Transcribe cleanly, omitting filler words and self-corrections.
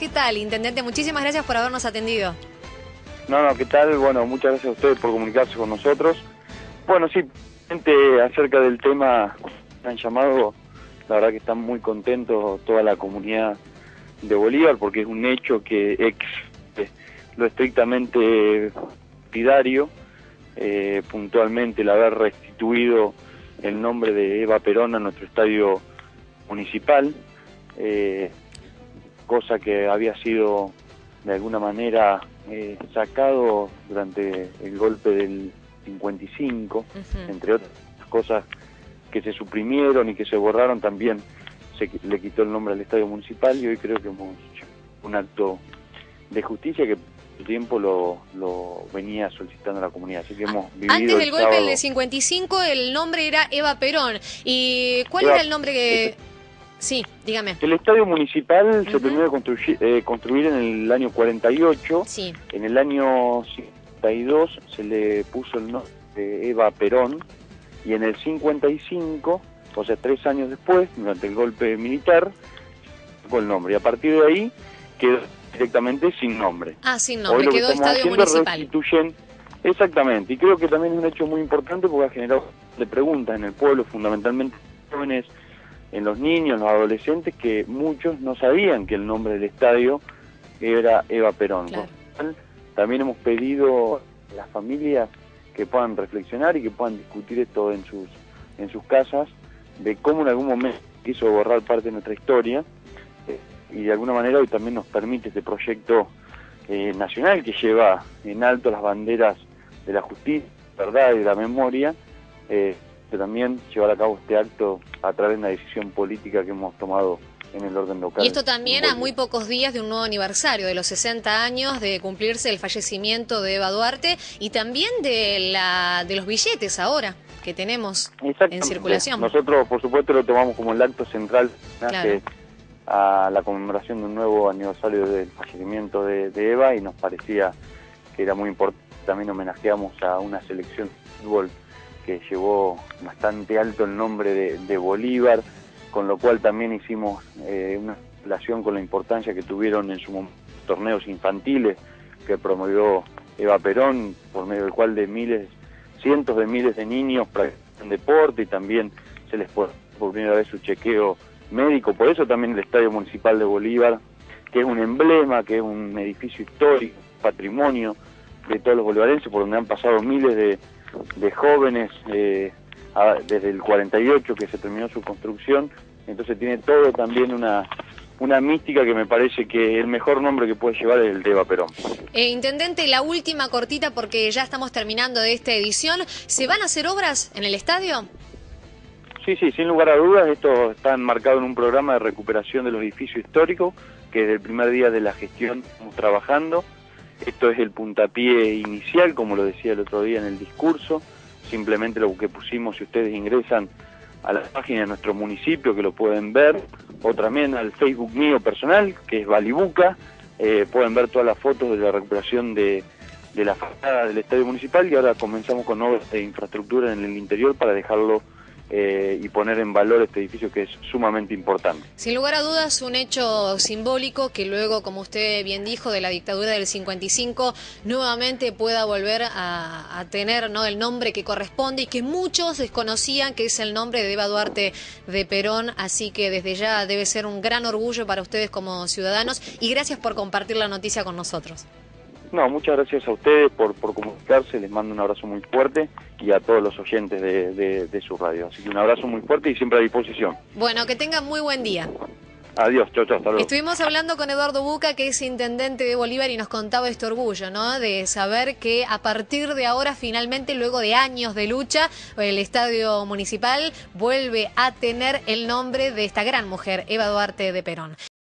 ¿qué tal, intendente? Muchísimas gracias por habernos atendido. No, ¿qué tal? Bueno, muchas gracias a ustedes por comunicarse con nosotros. Bueno, sí, gente, acerca del tema que han llamado, la verdad que están muy contentos toda la comunidad de Bolívar, porque es un hecho que lo estrictamente partidario, puntualmente el haber restituido el nombre de Eva Perón a nuestro estadio municipal, cosa que había sido de alguna manera sacado durante el golpe del 55, entre otras cosas que se suprimieron y que se borraron, también le quitó el nombre al estadio municipal, y hoy creo que hemos hecho un acto de justicia que por tiempo lo venía solicitando la comunidad, así que hemos vivido. Antes del golpe sábado... del 55 el nombre era Eva Perón. ¿Y cuál era el nombre que...? Sí, dígame. El estadio municipal se terminó de construir en el año 48. Sí. En el año 52 se le puso el nombre de Eva Perón, y en el 55, o sea 3 años después, durante el golpe militar, con el nombre, y a partir de ahí quedó directamente sin nombre. Ah, sin nombre, quedó estadio municipal. Exactamente, y creo que también es un hecho muy importante porque ha generado preguntas en el pueblo, fundamentalmente jóvenes, en los niños, los adolescentes, que muchos no sabían que el nombre del estadio era Eva Perón. Claro. También hemos pedido a las familias que puedan reflexionar y que puedan discutir esto en sus casas, de cómo en algún momento quiso borrar parte de nuestra historia, y de alguna manera hoy también nos permite este proyecto nacional que lleva en alto las banderas de la justicia, verdad y de la memoria, que también llevar a cabo este acto a través de una decisión política que hemos tomado en el orden local. Y esto también a muy pocos días de un nuevo aniversario, de los 60 años de cumplirse el fallecimiento de Eva Duarte, y también de los billetes ahora que tenemos en circulación. Nosotros, por supuesto, lo tomamos como el acto central, claro, a la conmemoración de un nuevo aniversario del fallecimiento de Eva, y nos parecía que era muy importante. También homenajeamos a una selección de fútbol que llevó bastante alto el nombre de Bolívar, con lo cual también hicimos una relación con la importancia que tuvieron en su momento torneos infantiles que promovió Eva Perón, por medio del cual cientos de miles de niños practican deporte, y también se les puede por primera vez su chequeo médico. Por eso también el Estadio Municipal de Bolívar, que es un emblema, que es un edificio histórico, patrimonio de todos los bolivarenses, por donde han pasado miles de jóvenes desde el 48 que se terminó su construcción. Entonces tiene todo también una mística que me parece que el mejor nombre que puede llevar es el de Eva Perón. Intendente, la última cortita porque ya estamos terminando de esta edición. ¿Se van a hacer obras en el estadio? Sí, sin lugar a dudas. Esto está enmarcado en un programa de recuperación de los edificios históricos que desde el primer día de la gestión estamos trabajando. Esto es el puntapié inicial, como lo decía el otro día en el discurso. Simplemente lo que pusimos, si ustedes ingresan a la página de nuestro municipio, que lo pueden ver, o también al Facebook mío personal, que es Balibuca, pueden ver todas las fotos de la recuperación de la fachada del estadio municipal, y ahora comenzamos con obras de infraestructura en el interior para dejarlo y poner en valor este edificio, que es sumamente importante. Sin lugar a dudas, un hecho simbólico que luego, como usted bien dijo, de la dictadura del 55, nuevamente pueda volver a tener, ¿no?, el nombre que corresponde, y que muchos desconocían que es el nombre de Eva Duarte de Perón. Así que desde ya debe ser un gran orgullo para ustedes como ciudadanos, y gracias por compartir la noticia con nosotros. No, muchas gracias a ustedes por comunicarse, les mando un abrazo muy fuerte, y a todos los oyentes de su radio. Así que un abrazo muy fuerte y siempre a disposición. Bueno, que tengan muy buen día. Adiós, chau, hasta luego. Estuvimos hablando con Eduardo Buca, que es intendente de Bolívar, y nos contaba este orgullo, ¿no?, de saber que a partir de ahora, finalmente, luego de años de lucha, el Estadio Municipal vuelve a tener el nombre de esta gran mujer, Eva Duarte de Perón.